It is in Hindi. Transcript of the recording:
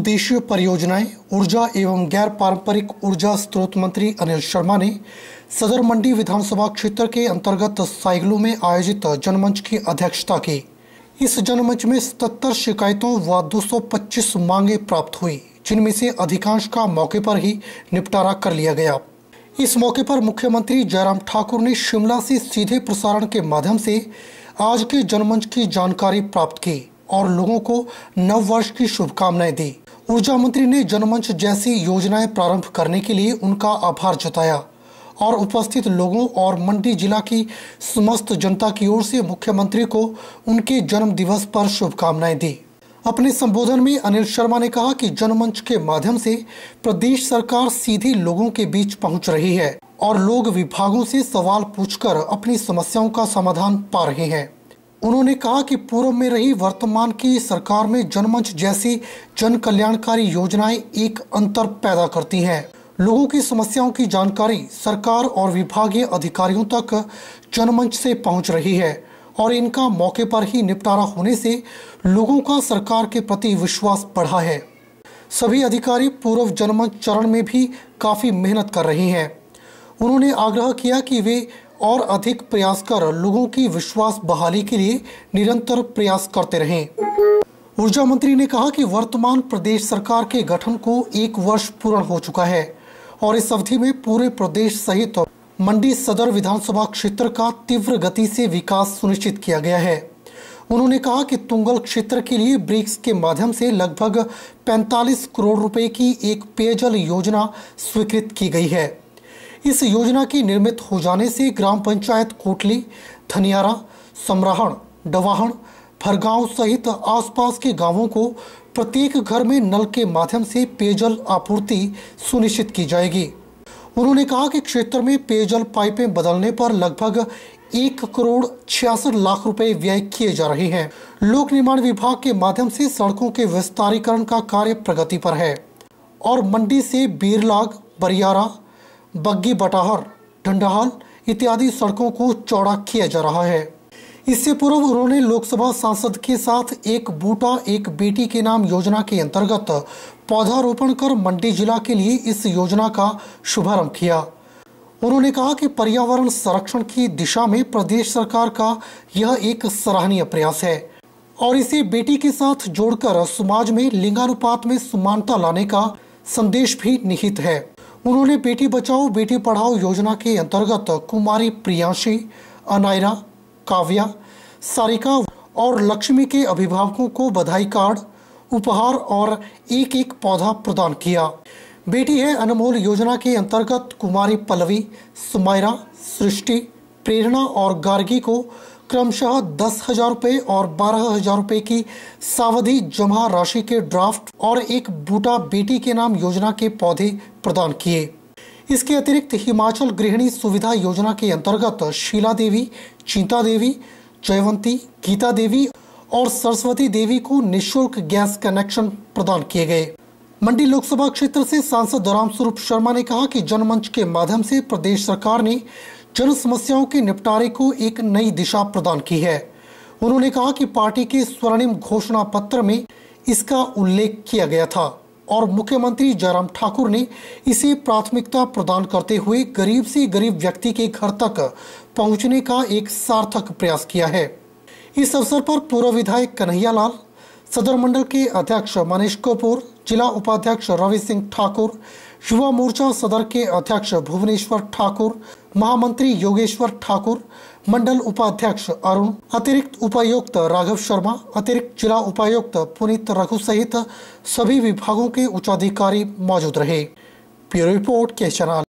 बहुउद्देशीय परियोजनाएं, ऊर्जा एवं गैर पारंपरिक ऊर्जा स्रोत मंत्री अनिल शर्मा ने सदर मंडी विधानसभा क्षेत्र के अंतर्गत साइगलू में आयोजित जनमंच की अध्यक्षता की। इस जनमंच में 77 शिकायतों व 225 मांगे प्राप्त हुई, जिनमें से अधिकांश का मौके पर ही निपटारा कर लिया गया। इस मौके पर मुख्यमंत्री जयराम ठाकुर ने शिमला से सीधे प्रसारण के माध्यम से आज के जनमंच की जानकारी प्राप्त की और लोगों को नव वर्ष की शुभकामनाएं दी। ऊर्जा मंत्री ने जनमंच जैसी योजनाएं प्रारंभ करने के लिए उनका आभार जताया और उपस्थित लोगों और मंडी जिला की समस्त जनता की ओर से मुख्यमंत्री को उनके जन्म दिवस पर शुभकामनाएं दी। अपने संबोधन में अनिल शर्मा ने कहा कि जनमंच के माध्यम से प्रदेश सरकार सीधे लोगों के बीच पहुंच रही है और लोग विभागों से सवाल पूछकर अपनी समस्याओं का समाधान पा रहे हैं। उन्होंने कहा कि पूर्व में रही वर्तमान की सरकार में जनमंच जैसी जन कल्याणकारी योजनाएं एक अंतर पैदा करती हैं। लोगों की समस्याओं की जानकारी सरकार और विभागीय अधिकारियों तक जनमंच से पहुंच रही है और इनका मौके पर ही निपटारा होने से लोगों का सरकार के प्रति विश्वास बढ़ा है। सभी अधिकारी पूर्व जनमंच चरण में भी काफी मेहनत कर रहे हैं। उन्होंने आग्रह किया कि वे और अधिक प्रयास कर लोगों की विश्वास बहाली के लिए निरंतर प्रयास करते रहें। ऊर्जा मंत्री ने कहा कि वर्तमान प्रदेश सरकार के गठन को 1 वर्ष पूर्ण हो चुका है और इस अवधि में पूरे प्रदेश सहित मंडी सदर विधानसभा क्षेत्र का तीव्र गति से विकास सुनिश्चित किया गया है। उन्होंने कहा कि तुंगल क्षेत्र के लिए ब्रिक्स के माध्यम से लगभग 45 करोड़ रुपए की एक पेयजल योजना स्वीकृत की गई है। इस योजना की निर्मित हो जाने से ग्राम पंचायत कोटली, धनियारा, समराहण, डवाहण, भरगांव सहित आसपास के गांवों को प्रत्येक घर में नल के माध्यम से पेयजल आपूर्ति सुनिश्चित की जाएगी। उन्होंने कहा कि क्षेत्र में पेयजल पाइपें बदलने पर लगभग 1 करोड़ 66 लाख रुपए व्यय किए जा रहे हैं। लोक निर्माण विभाग के माध्यम से सड़कों के विस्तारीकरण का कार्य प्रगति पर है और मंडी से बीरलाग, बरियारा, बग्गी बटाहर, ढंडाहाल इत्यादि सड़कों को चौड़ा किया जा रहा है। इससे पूर्व उन्होंने लोकसभा सांसद के साथ एक बूटा एक बेटी के नाम योजना के अंतर्गत पौधारोपण कर मंडी जिला के लिए इस योजना का शुभारंभ किया। उन्होंने कहा कि पर्यावरण संरक्षण की दिशा में प्रदेश सरकार का यह एक सराहनीय प्रयास है और इसे बेटी के साथ जोड़कर समाज में लिंगानुपात में समानता लाने का संदेश भी निहित है। उन्होंने बेटी बचाओ बेटी पढ़ाओ योजना के अंतर्गत कुमारी प्रियांशी, अनायरा, काव्या, सारिका और लक्ष्मी के अभिभावकों को बधाई कार्ड, उपहार और एक पौधा प्रदान किया। बेटी है अनमोल योजना के अंतर्गत कुमारी पल्लवी, सुमायरा, सृष्टि, प्रेरणा और गार्गी को क्रमशः 10,000 रुपये और 12,000 रुपये की सावधि जमा राशि के ड्राफ्ट और एक बूटा बेटी के नाम योजना के पौधे प्रदान किए। इसके अतिरिक्त हिमाचल गृहिणी सुविधा योजना के अंतर्गत शीला देवी, चीता देवी, जयवंती, गीता देवी और सरस्वती देवी को निःशुल्क गैस कनेक्शन प्रदान किए गए। मंडी लोकसभा क्षेत्र से सांसद रामस्वरूप शर्मा ने कहा कि जनमंच के माध्यम से प्रदेश सरकार ने जन समस्याओं के निपटारे को एक नई दिशा प्रदान की है। उन्होंने कहा कि पार्टी के स्वर्णिम घोषणा पत्र में इसका उल्लेख किया गया था और मुख्यमंत्री जयराम ठाकुर ने इसे प्राथमिकता प्रदान करते हुए गरीब से गरीब व्यक्ति के घर तक पहुंचने का एक सार्थक प्रयास किया है। इस अवसर पर पूर्व विधायक कन्हैया लाल, सदर मंडल के अध्यक्ष मनीष कपूर, जिला उपाध्यक्ष रवि सिंह ठाकुर, युवा मोर्चा सदर के अध्यक्ष भुवनेश्वर ठाकुर, महामंत्री योगेश्वर ठाकुर, मंडल उपाध्यक्ष अरुण, अतिरिक्त उपायुक्त राघव शर्मा, अतिरिक्त जिला उपायुक्त पुनीत रघु सहित सभी विभागों के उच्चाधिकारी मौजूद रहे। ब्यूरो रिपोर्ट के चैनल।